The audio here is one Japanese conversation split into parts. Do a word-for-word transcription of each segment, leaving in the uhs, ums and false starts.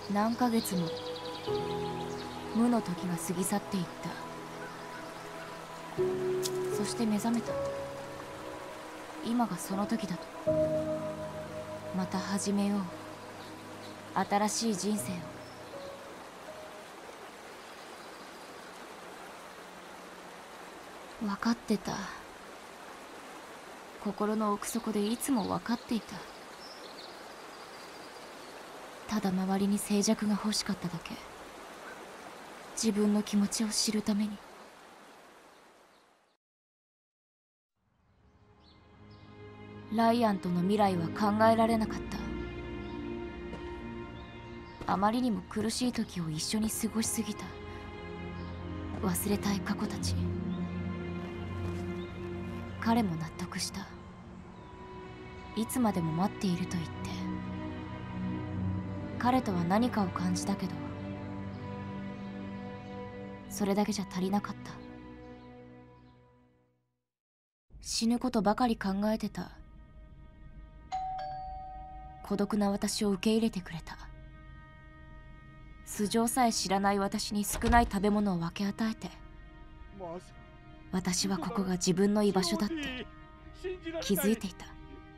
何ヶ月も無の時が過ぎ去っていった。そして目覚めた。今がその時だと。また始めよう、新しい人生を。分かってた。心の奥底でいつも分かっていた。ただ周りに静寂が欲しかっただけ。自分の気持ちを知るために。ライアンとの未来は考えられなかった。あまりにも苦しい時を一緒に過ごしすぎた。忘れたい過去たち。彼も納得した。いつまでも待っていると言って。彼とは何かを感じたけど、それだけじゃ足りなかった。死ぬことばかり考えてた。孤独な私を受け入れてくれた。素性さえ知らない私に少ない食べ物を分け与えて、私はここが自分の居場所だって気づいていた。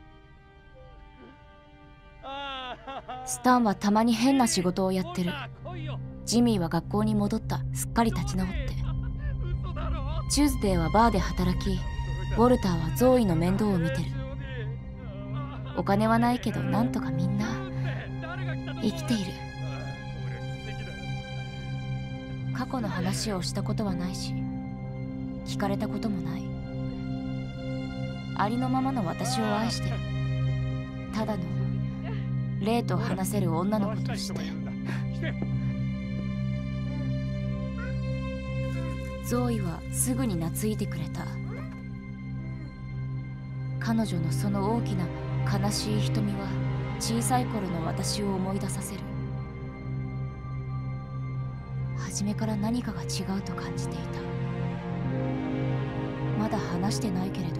スタンはたまに変な仕事をやってる。ジミーは学校に戻った。すっかり立ち直って。チューズデーはバーで働き、ウォルターはゾーイの面倒を見てる。お金はないけどなんとかみんな生きている。過去の話をしたことはないし、聞かれたこともない。ありのままの私を愛してる。ただのレイと話せる女の子として。ゾーイはすぐに懐いてくれた。彼女のその大きな悲しい瞳は小さい頃の私を思い出させる。初めから何かが違うと感じていた。まだ話してないけれど、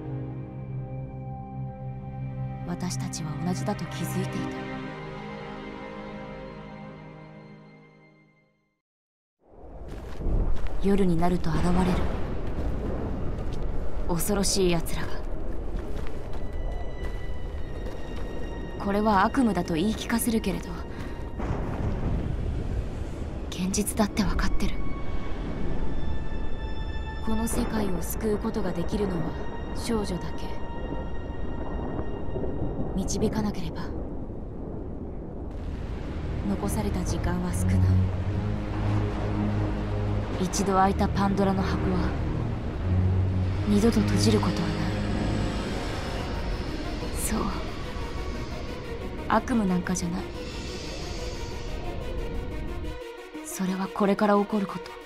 私たちは同じだと気づいていた。夜になると現れる恐ろしい奴らが。これは悪夢だと言い聞かせるけれど、現実だって分かってる。この世界を救うことができるのは少女だけ。導かなければ。残された時間は少ない。一度開いたパンドラの箱は二度と閉じることはない。そう、悪夢なんかじゃない。それはこれから起こること。